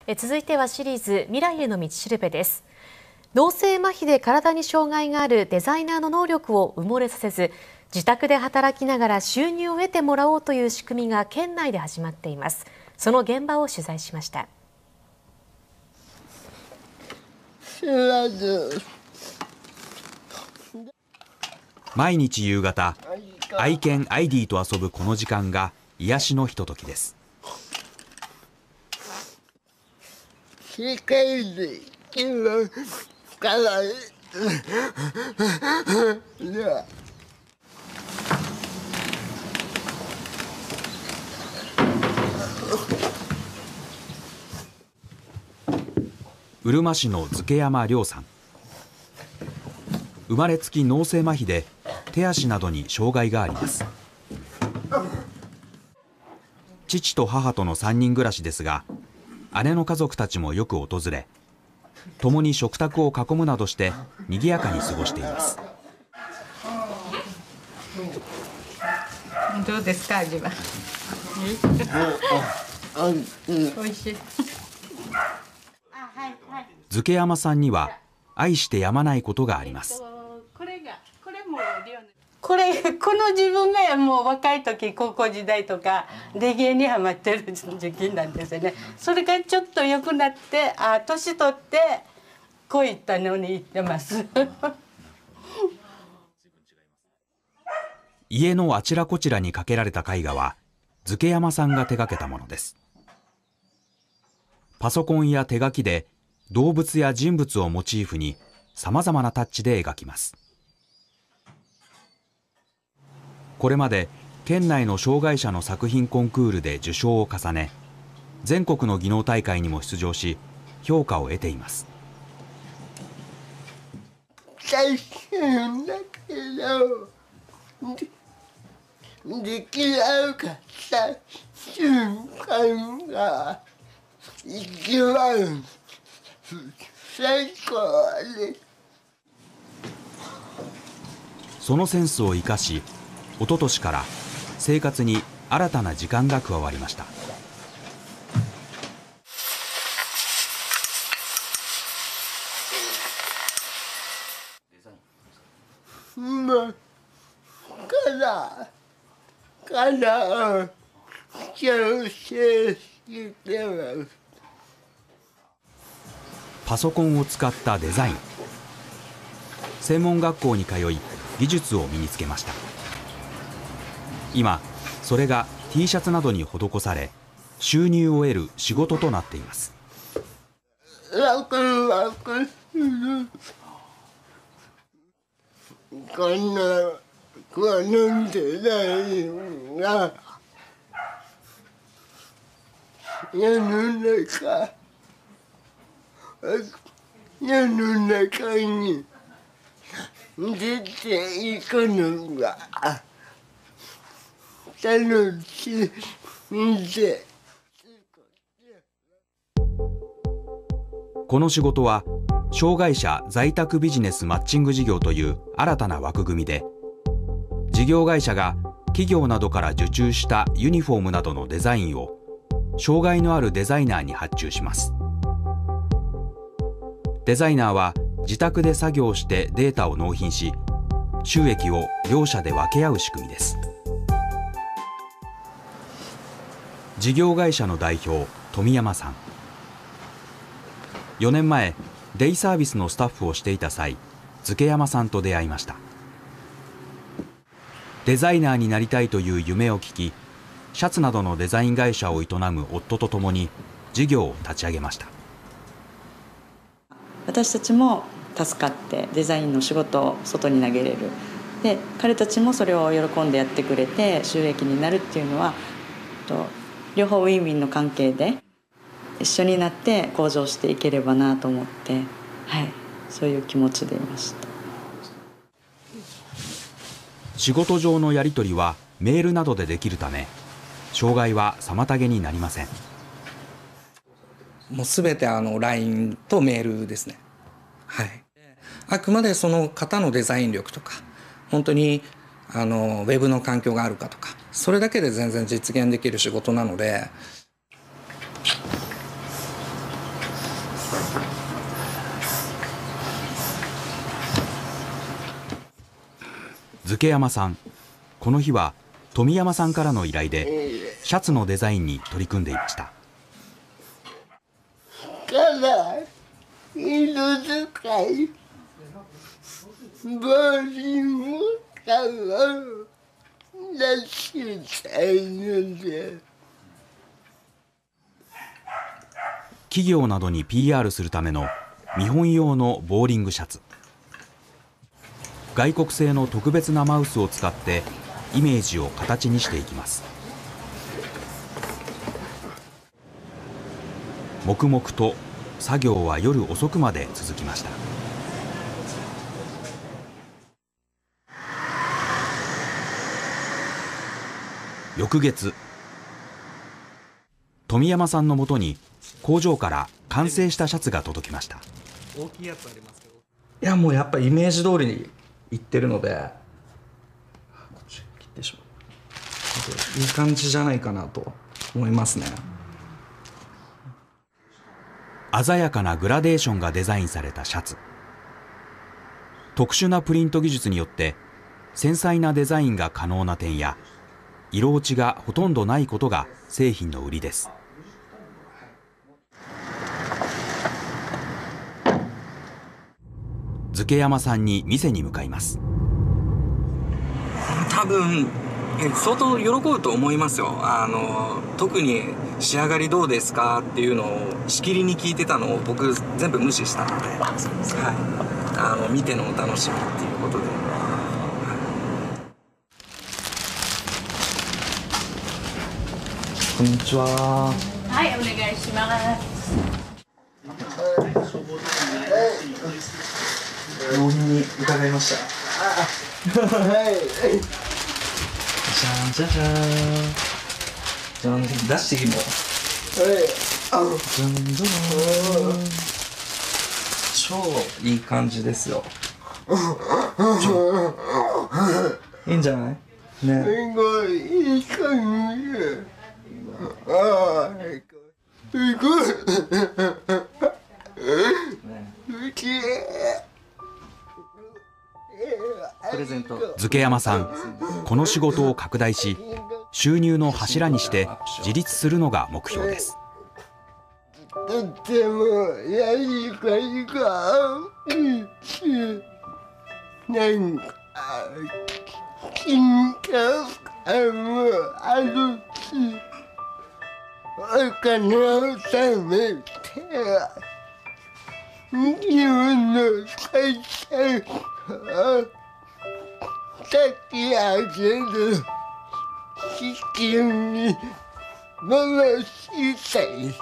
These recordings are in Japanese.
続いてはシリーズ未来への道しるべです。脳性麻痺で体に障害があるデザイナーの能力を埋もれさせず、自宅で働きながら収入を得てもらおうという仕組みが県内で始まっています。その現場を取材しました。 毎日夕方、愛犬アイディと遊ぶこの時間が癒しのひとときです。うるま市の漬山亮さん。生まれつき脳性麻痺で手足などに障害があります。父と母との3人暮らしですが、姉の家族たちもよく訪れ、共に食卓を囲むなどして賑やかに過ごしています。 どうですか、味は。おいしい。 漬山さんには愛してやまないことがあります。 この自分がもう若い時、高校時代とかレゲエにハマってる時期なんですよね。それがちょっと良くなって、年取ってこういったのに行ってます家のあちらこちらにかけられた絵画は漬山さんが手がけたものです。パソコンや手書きで動物や人物をモチーフにさまざまなタッチで描きます。これまで県内の障害者の作品コンクールで受賞を重ね、全国の技能大会にも出場し評価を得ています。 できなかった瞬間が一番最高です。 そのセンスを生かし、一昨年から生活に新たな時間が加わりました。パソコンを使ったデザイン。専門学校に通い技術を身につけました。今それが T シャツなどに施され、収入を得る仕事となっています。 このデザインが世の中に出ていくのが楽しみで。 この仕事は障害者在宅ビジネスマッチング事業という新たな枠組みで、事業会社が企業などから受注したユニフォームなどのデザインを障害のあるデザイナーに発注します。デザイナーは自宅で作業してデータを納品し、収益を両者で分け合う仕組みです。事業会社の代表富山さん。4年前デイサービスのスタッフをしていた際、漬山さんと出会いました。デザイナーになりたいという夢を聞き、シャツなどのデザイン会社を営む夫と共に事業を立ち上げました。 私たちも助かってデザインの仕事を外に投げれる。で、彼たちもそれを喜んでやってくれて収益になるっていうのは、両方ウィンウィンの関係で一緒になって向上していければなと思って、そういう気持ちでいました。 仕事上のやり取りはメールなどでできるため、障害は妨げになりません。 もうすべてLINE とメールですね。あくまでその方のデザイン力とか、本当にウェブの環境があるかとか、それだけで全然実現できる仕事なので。 漬山さん、この日は富山さんからの依頼でシャツのデザインに取り組んでいました。 から色使いボリも出したいので、 企業などに PR するための見本用のボーリングシャツ。外国製の特別なマウスを使ってイメージを形にしていきます。黙々と作業は夜遅くまで続きました。翌月、富山さんのもとに工場から完成したシャツが届きました。 大きいやつありますけど、いやもうやっぱイメージ通りにいってるので、こっち切ってしまう。いい感じじゃないかなと思いますね。 鮮やかなグラデーションがデザインされたシャツ。特殊なプリント技術によって繊細なデザインが可能な点や、色落ちがほとんどないことが製品の売りです。漬山さんに店に向かいます。 多分相当喜ぶと思いますよ。特に仕上がりどうですかっていうのをしきりに聞いてたのを僕全部無視したので、はい、見てのお楽しみっていうことで。こんにちは。 はい、お願いします。 納品に伺いました。 はいじゃんじゃじゃーん。じゃん、出していいの。じゃんじゃーん。超いい感じですよ。いいんじゃない？ね。 すごいいい感じ。すごい。 プレゼント。 漬山さん、この仕事を拡大し、収入の柱にして自立するのが目標です。 とってもやりがいがなんか緊張感もあるし、お金を貯めて自分の会社を立ち上げる資金に回したい。 いいね。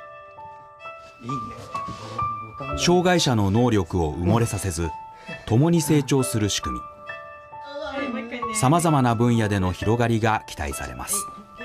障害者の能力を埋もれさせず、共に成長する仕組み。さまざまな分野での広がりが期待されます。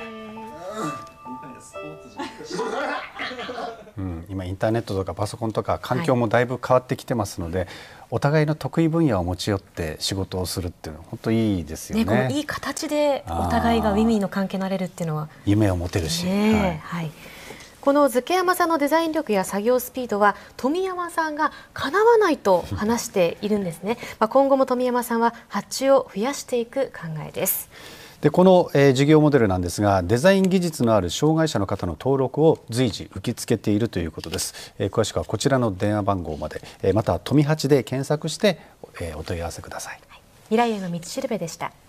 今インターネットとかパソコンとか環境もだいぶ変わってきてますので、お互いの得意分野を持ち寄って仕事をするっていうのは本当いいですよね。 このいい形でお互いがウィンウィンの関係になれるっていうのは夢を持てるし、 この漬山さんのデザイン力や作業スピードは富山さんがかなわないと話しているんですね。今後も富山さんは発注を増やしていく考えです。 でこの、事業モデルなんですが、デザイン技術のある障害者の方の登録を随時受け付けているということです。詳しくはこちらの電話番号まで、または富八で検索して、お問い合わせください。 未来への道しるべでした。